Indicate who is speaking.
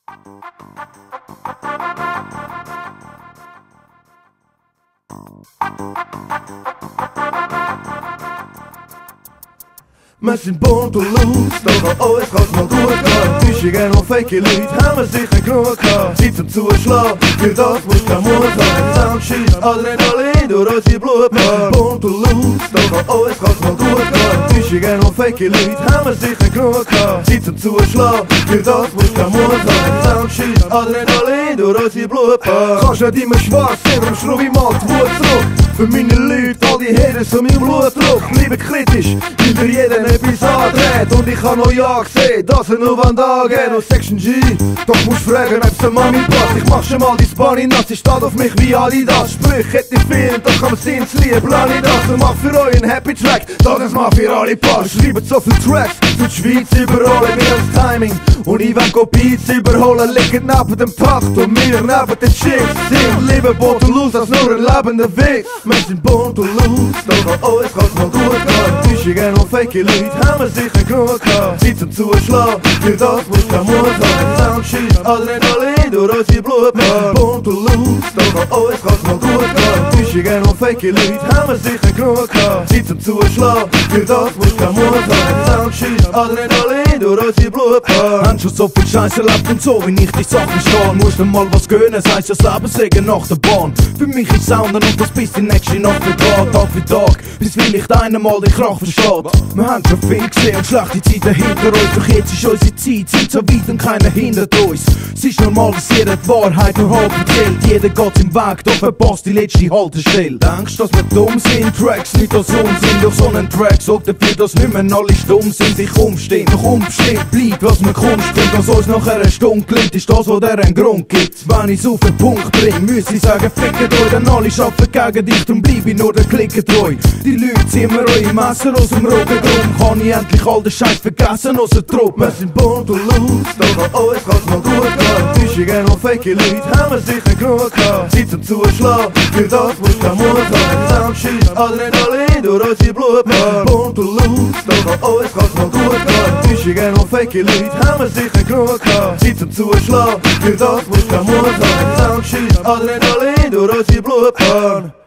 Speaker 1: Wir sind bunt und laut, doch an uns kann's mal gut gehen. Täuschungen und fake Leute haben wir sicher genug gehabt. Zeit zum Zuschlagen, für das musst du keinen Mut haben. Sound schießt Adrenalin durch unsere Blutbahn. Bunt und laut, doch an uns kann's mal gut gehen. Täuschungen und fake Leute haben wir sicher genug gehabt. Zeit zum Zuschlagen, für das musst du keinen Mut haben. Sound schießt Adrenalin durch unsere Blutbahn. Kannst nicht immer schwarz sehen, darum schraub ich mal die Wut zurück. Für meine Leute, all die Haters und mein Blutdruck. Bleibe kritisch, hinter jedem etwas andreht. Und ich hab noch ja gesehen, dass er nur wann da geht. Und Section G, doch musst fragen, ob's der Mami passt. Ich mach schon mal die Bunny nass, sie steht auf mich wie Adidas. Sprich, hätte ich viel, doch kann man's ins Lieb, lade das. Und mach für euch einen Happy Track, dass es mal für alle passt. Schreibt so viel Tracks, für die Schweiz überholen wir das Timing. Und ich will Beats überholen, liegen neben dem Takt und wir neben den Chicks. Sind lieber bunt und los als nur ein lebender Witz. Wir sind bunt und los, doch an uns kann's mal gut gehen. Täuschungen und fake Leute haben wir sicher genug gehabt. Zeit zum Zuschlagen, für das musst du keinen Mut haben. Sound schießt Adrenalin durch unsere Blutbahn. Bunt und los, doch an uns kann's mal gut gehen. Täuschungen und fake Leute haben wir sicher genug gehabt. Zeit zum Zuschlagen, für das musst du keinen Mut haben. Sound schießt Adrenalin durch unsere Blutbahn.
Speaker 2: Haben schon so viel Scheiße erlebt und so, wie ich die Sachen stehe. Musst du mal was gönnen, das heisst das Leben sägen nach der Bahn. Für mich ist Sounden und das bis die nächste Nacht vergeht. Tag für Tag, bis vielleicht einer mal den Krach versteht. Wir haben schon viel gesehen und schlechte Zeiten hinter uns. Doch jetzt ist unsere Zeit, sind so weit und keiner hindert uns. Es ist normal, dass jeder die Wahrheit nur halb erzählt. Jeder geht im Weg, doch verpasst die letzte Haltestelle. Denkst, dass wir dumm sind? Tracks nicht als Unsinn. Doch so einen Track sorgt dafür, dass nicht mehr alle stumm sind. Ich umstehe, doch unbestimmt bleibt, was mir Kunst bringt. Was uns nach einer Stunde klingt, ist das, was dir einen Grund gibt. Wenn ich's auf den Punkt bring, muss ich sagen, fickt euch, denn alle schaffen gegen dich, drum bleib ich nur der Clique treu. Die Leute ziehen mir eure Messer aus dem Rücken, drum kann ich endlich all den Scheiß vergessen aus der Truppe.
Speaker 1: Wir sind bunt und los, doch an uns kann's mal gut gehen. Täuschungen und fake Leute haben wir sicher genug gehabt. Zeit zum Zuschlagen, für das musst du keinen Mut haben. Sound schießt Adrenalin durch unsere Blutbahn. Bunt und los, doch an uns kann's mal gut gehen. Täuschungen und fake Leute haben wir sicher genug gehabt. Zeit zum Zuschlagen, für das musst du keinen Mut haben. Sound schießt Adrenalin durch unsere Blutbahn.